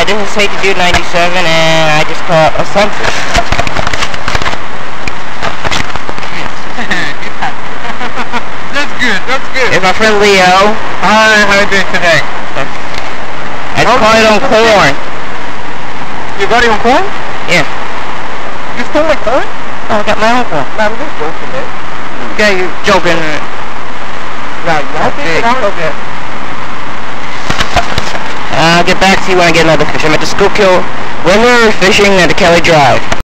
Hi, this is Safety Dude 97, and I just caught a sunfish. That's good, that's good. It's my friend Leo. Hi, how are you doing today? I just caught it on corn. You got it on corn? Yeah. You stole my corn? Oh, I got my own corn. No, I'm just joking, man. Yeah, you're joking. Right, Okay. I'll get back to you when I get another fish. I'm at the Schuylkill River fishing at the Kelly Drive.